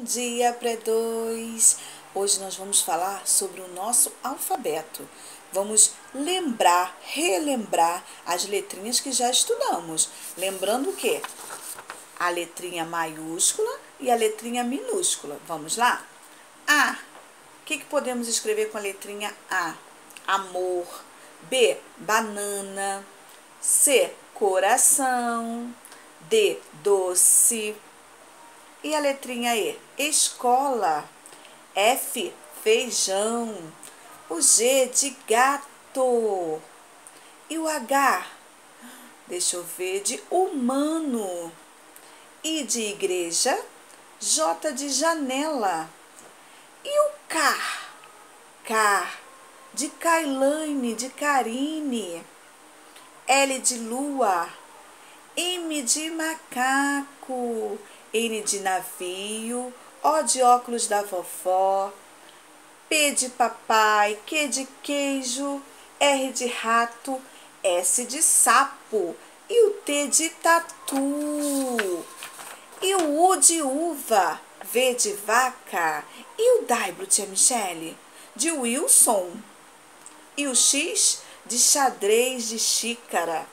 Bom dia, pré-2! Hoje nós vamos falar sobre o nosso alfabeto. Vamos relembrar as letrinhas que já estudamos. Lembrando o quê? A letrinha maiúscula e a letrinha minúscula. Vamos lá? A. O que podemos escrever com a letrinha A? Amor. B. Banana. C. Coração. D. Doce. E a letrinha E? Escola. F. Feijão. O G de gato. E o H? Deixa eu ver, de humano. I de igreja. J de janela. E o K? K de Kailane, de Karine. L de lua. M de macaco. N de navio. O de óculos da vovó. P de papai. Q de queijo. R de rato. S de sapo. E o T de tatu. E o U de uva. V de vaca. E o W, tia Michele? De Wilson. E o X de xadrez, de xícara.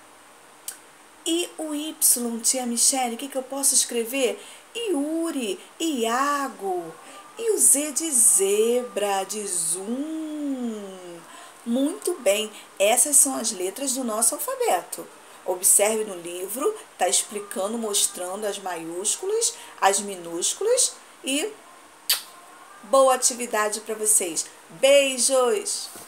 E o Y, tia Michele, o que eu posso escrever? Yuri, Iago. E o Z de zebra, de zoom. Muito bem, essas são as letras do nosso alfabeto. Observe no livro, está explicando, mostrando as maiúsculas, as minúsculas e boa atividade para vocês. Beijos!